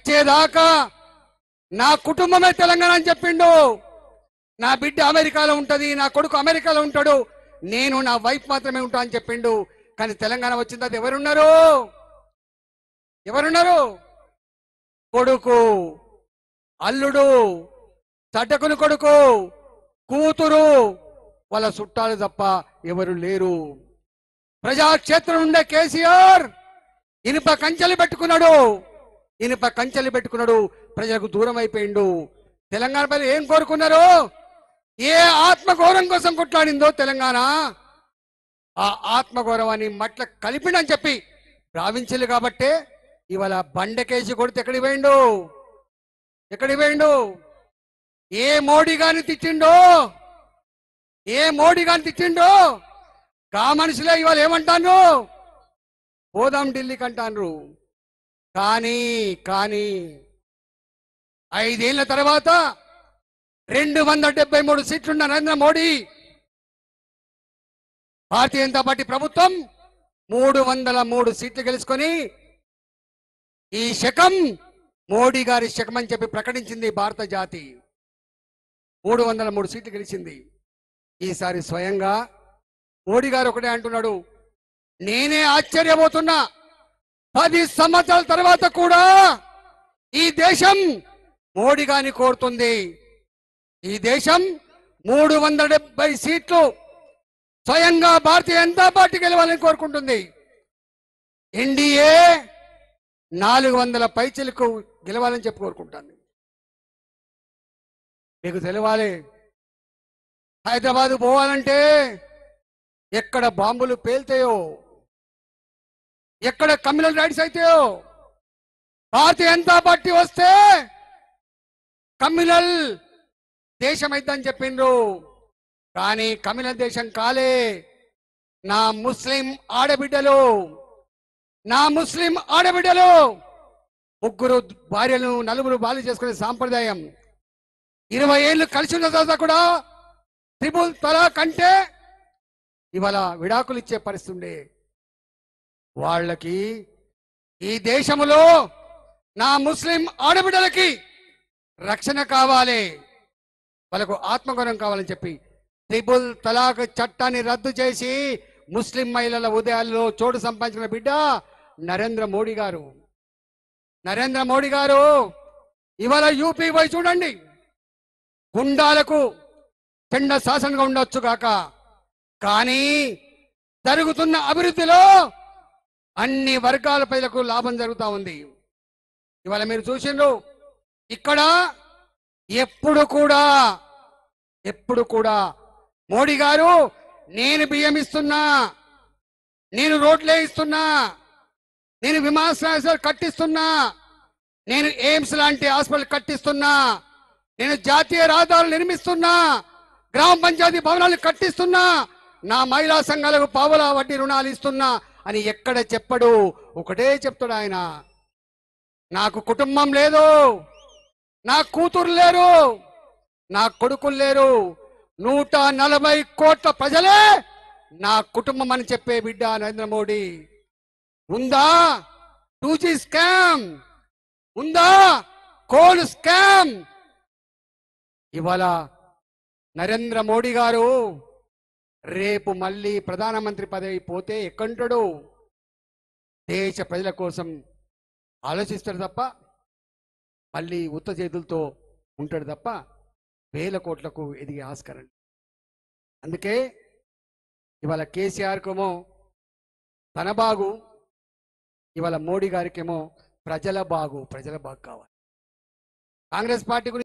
వచ్చేదాకా నా కుటుంబమే తెలంగాణ అని చెప్పిండు. నా బిడ్డ అమెరికాలో ఉంటది, నా కొడుకు అమెరికాలో ఉంటాడు, నేను నా వైఫ్ మాత్రమే ఉంటా అని చెప్పిండు. కానీ తెలంగాణ వచ్చిన తర్వాత ఎవరున్నారు? ఎవరున్నారు? కొడుకు, అల్లుడు, తటకుని కొడుకు, కూతురు, వాళ్ళ చుట్టాలు తప్ప ఎవరు లేరు. ప్రజాక్షేత్రం ఉండే కేసీఆర్ ఇనుప కంచెలు పెట్టుకున్నాడు, ఇనుప కంచెలు పెట్టుకున్నాడు, ప్రజలకు దూరం అయిపోయిండు. తెలంగాణ ప్రజలు ఏం కోరుకున్నారు? ఏ ఆత్మగౌరవం కోసం కొట్లాడిందో తెలంగాణ, ఆ ఆత్మగౌరవాన్ని మట్ల కలిపిండని చెప్పి భావించలు కాబట్టే ఇవాళ బండకేసి కొడితే ఎక్కడికి పోయిండు? ఎక్కడికి పోయిండు? ఏ మోడీ గారిని తిట్టిండో, ఏ మోడీ గారిని తిట్టిండో కా మనుషులే ఇవాళ ఏమంటాను? పోదాం ఢిల్లీకి అంటాను. కానీ కానీ 5 ఏళ్ల తర్వాత 273 సీట్లున్న నరేంద్ర మోడీ భారతీయ జనతా పార్టీ ప్రభుత్వం 303 సీట్లు గెలుచుకొని ఈ శకం మోడీ గారి శకం అని చెప్పి ప్రకటించింది భారత జాతి. 303 సీట్లు గెలిచింది. ఈసారి స్వయంగా మోడీ గారు ఒకటే అంటున్నాడు, నేనే ఆశ్చర్యపోతున్నా, 10 సంవత్సరాల తర్వాత కూడా ఈ దేశం మోడీ గారిని కోరుతుంది. ఈ దేశం 370 సీట్లు స్వయంగా భారతీయ జనతా పార్టీ గెలవాలని కోరుకుంటుంది. ఎన్డీఏ 400 పైచిలకు గెలవాలని చెప్పి కోరుకుంటుంది. మీకు తెలవాలి, హైదరాబాద్ పోవాలంటే ఎక్కడ బాంబులు పేల్తాయో, ఎక్కడ కమ్యూనల్ రైట్స్ అయితాయో, భారతీయ జనతా పార్టీ వస్తే కమ్యూనల్ దేశం అయిద్దని చెప్పిండ్రు. కానీ కమ్యూనల్ దేశం కాలే. నా ముస్లిం ఆడబిడ్డలు, నా ముస్లిం ఆడబిడ్డలు 3 భార్యలను 4 బాలు చేసుకునే సాంప్రదాయం 20 ఏళ్ళు కలిసి ఉన్న తర్వాత కూడా ట్రిపుల్ తలాక్ అంటే ఇవాళ విడాకులు ఇచ్చే పరిస్థితి ఉండే వాళ్ళకి ఈ దేశంలో నా ముస్లిం ఆడబిడ్డలకి రక్షణ కావాలి, వాళ్ళకు ఆత్మగౌరవం కావాలని చెప్పి ట్రిపుల్ తలాక్ చట్టాన్ని రద్దు చేసి ముస్లిం మహిళల ఉదయాల్లో చోటు సంపాదించిన బిడ్డ నరేంద్ర మోడీ గారు. నరేంద్ర మోడీ గారు ఇవాళ యూపీ పోయి చూడండి, గుండాలకు చెండ శాసనంగా ఉండొచ్చు కాక, కానీ జరుగుతున్న అభివృద్ధిలో అన్ని వర్గాల ప్రజలకు లాభం జరుగుతూ ఉంది. ఇవాళ మీరు చూసిండ్రు, ఇక్కడ ఎప్పుడు కూడా మోడీ గారు నేను బియ్యం ఇస్తున్నా, నేను రోడ్లే ఇస్తున్నా, నేను విమానాశ్రయాలు కట్టిస్తున్నా, నేను ఎయిమ్స్ లాంటి హాస్పిటల్ కట్టిస్తున్నా, నేను జాతీయ రహదారులు నిర్మిస్తున్నా, గ్రామ పంచాయతీ భవనాలు కట్టిస్తున్నా, నా మహిళా సంఘాలకు పావలా వడ్డీ రుణాలు ఇస్తున్నా అని ఎక్కడ చెప్పడు. ఒకటే చెప్తాడు ఆయన, నాకు కుటుంబం లేదు, నా కూతురు లేరు, నా కొడుకులు లేరు, 140 కోట్ల ప్రజలే నా కుటుంబం అని చెప్పే బిడ్డ నరేంద్ర మోడీ. ఉందా 2G స్కామ్? ఉందా కోల్ స్కామ్? ఇవాళ నరేంద్ర మోడీ గారు రేపు మళ్ళీ ప్రధానమంత్రి పదవి పోతే ఎక్కంటాడు? దేశ ప్రజల కోసం ఆలోచిస్తాడు తప్ప, మళ్ళీ ఉత్త చేతులతో ఉంటాడు తప్ప వేల కోట్లకు ఎదిగే ఆస్కారం. అందుకే ఇవాళ కేసీఆర్కేమో తన బాగు, ఇవాళ మోడీ గారికేమో ప్రజల బాగు కావాలి. కాంగ్రెస్ పార్టీ